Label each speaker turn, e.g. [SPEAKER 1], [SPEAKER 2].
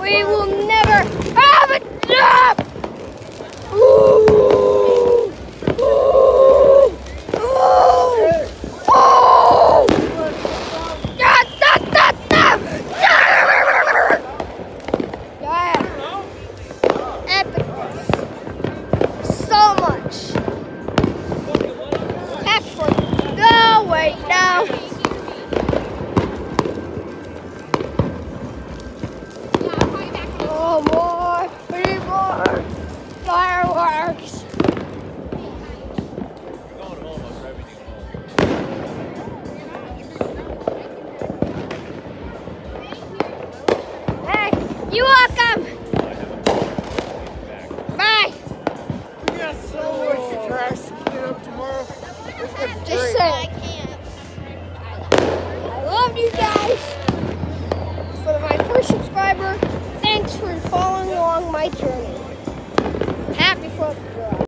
[SPEAKER 1] We will never have enough! Ooh. Ooh. Ooh. Oh. Da, da, da, da. Yeah. Epic. So much. Excellent. No, wait, no. Oh, more. We need more. Fireworks. Hey, you're welcome. Bye.
[SPEAKER 2] We got so much trash to clean up tomorrow.
[SPEAKER 1] Just saying. I love you guys. For my first subscriber, thanks for following along my journey. Happy 4th of July.